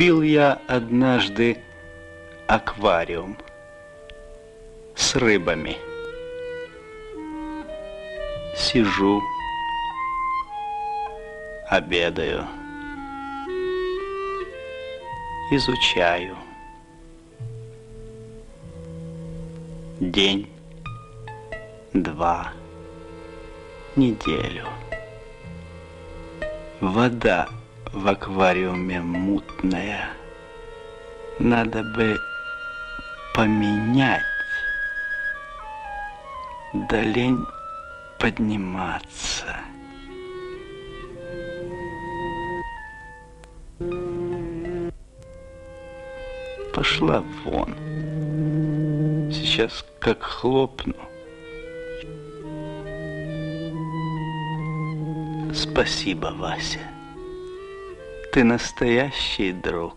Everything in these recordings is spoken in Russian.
Купил я однажды аквариум с рыбами. Сижу, обедаю, изучаю. День, два, неделю. Вода в аквариуме мутная. Надо бы поменять. Да лень подниматься. Пошла вон. Сейчас как хлопну. Спасибо, Вася. Ты настоящий друг.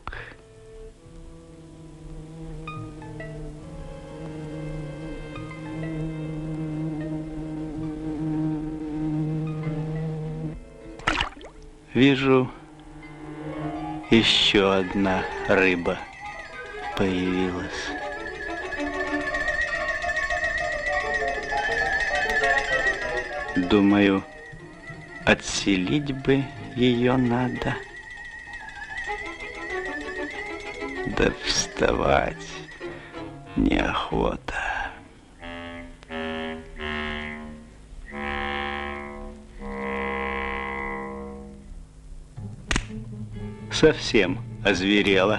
Вижу, еще одна рыба появилась. Думаю, отселить бы ее надо. Да вставать неохота. Совсем озверела.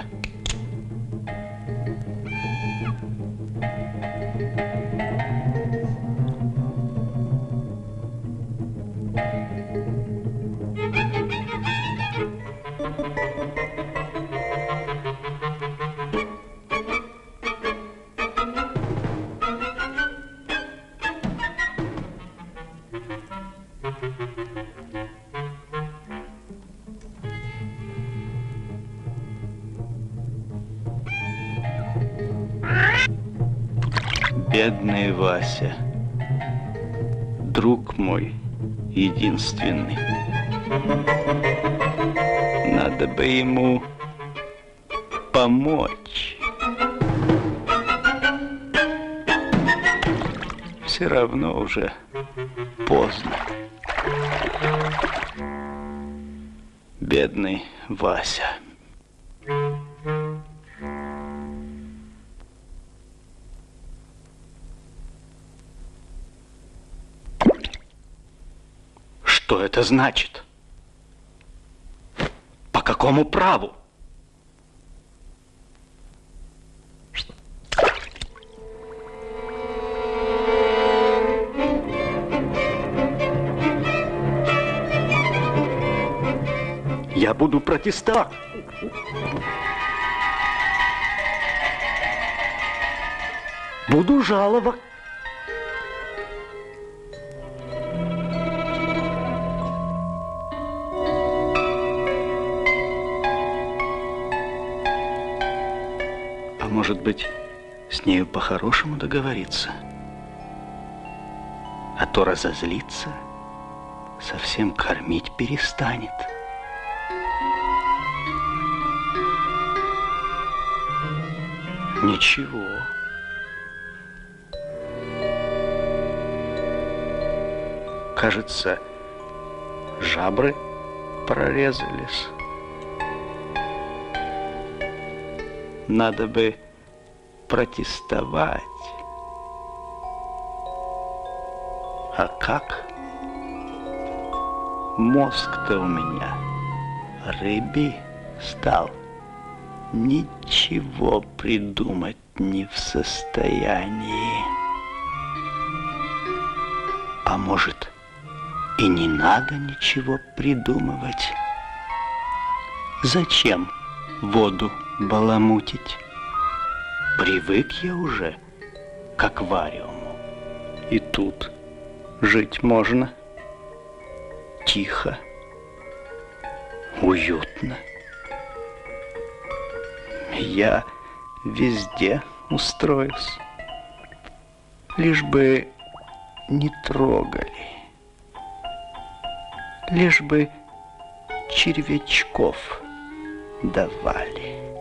Бедный Вася, друг мой единственный. Надо бы ему помочь. Все равно уже поздно. Бедный Вася. Что это значит? По какому праву? Я буду протестовать. Буду жаловать. Может быть, с нею по-хорошему договориться? А то разозлится, совсем кормить перестанет. Ничего. Кажется, жабры прорезались. Надо бы протестовать. А как? Мозг-то у меня рыбий стал. Ничего придумать не в состоянии. А может, и не надо ничего придумывать? Зачем воду баламутить? Привык я уже к аквариуму. И тут жить можно. Тихо, уютно. Я везде устроюсь. Лишь бы не трогали. Лишь бы червячков давали.